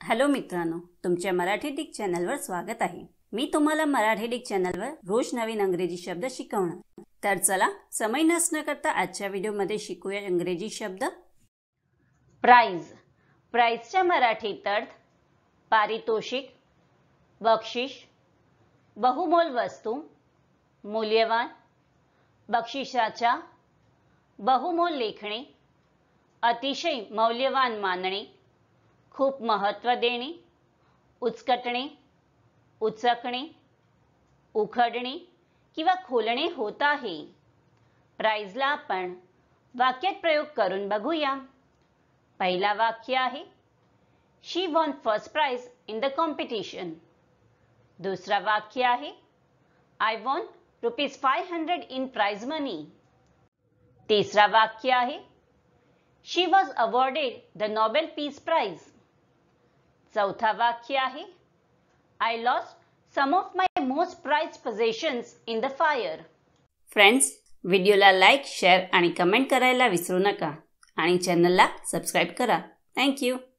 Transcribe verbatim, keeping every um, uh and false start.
Hello मित्रांनो, तुमच्या Marathi dict चॅनलवर स्वागत आहे। मी तुम्हाला मराठी डिक्ट चॅनलवर रोज नवीन इंग्रजी शब्द शिकवणार। तर चला समय नष्ट न करता आजच्या व्हिडिओमध्ये शिकूया इंग्रजी शब्द। प्राइज। प्राइजचा मराठीत अर्थ पारितोषिक, बक्षीस, बहुमोल वस्तू, मूल्यवान, बक्षिसाचा, बहुमोल लेखणे, अतिशय मौल्यवान मानणे, खूप महत्त्व देणे, उचकटणे, उचकणे, उखडणे किंवा खोलणे होत आहे। प्राइजला आपण वाक्यात प्रयोग करून बघूया। पहिला वाक्य आहे she won first prize in the competition. दुसरा वाक्य आहे I won rupees five hundred in prize money. तिसरा वाक्य आहे she was awarded the Nobel peace prize. चौथा वाक्य आहे I lost some of my most prized possessions in the fire. Friends, व्हिडिओला लाईक, शेअर आणि कमेंट करायला विसरू नका आणि चॅनलला सबस्क्राइब करा। Thank you.